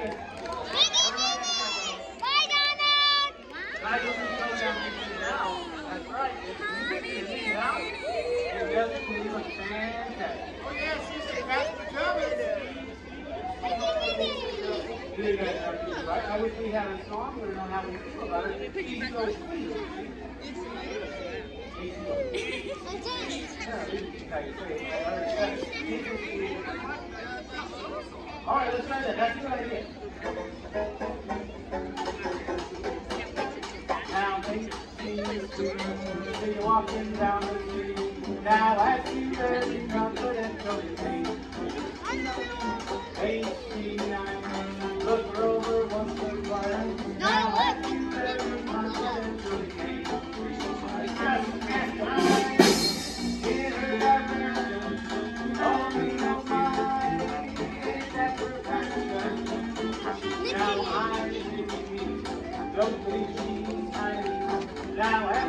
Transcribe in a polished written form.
Bye, Donna. Now you can go down and sit down. That's right. If you can sit down, your cousin will look fantastic. Oh, yeah, she's a fast coming. You guys are cute, right? I wish we had a song. We don't know how we feel about it. She's so sweet. All right, let's try that. That's a good idea. Now, see you walking down the street. Now, I see very confident on your feet. 89, look her over once or twice. Now, I see very confident on your feet. In her direction, only no mind, ain't that perfection. Now, I don't believe she's hiding. Now,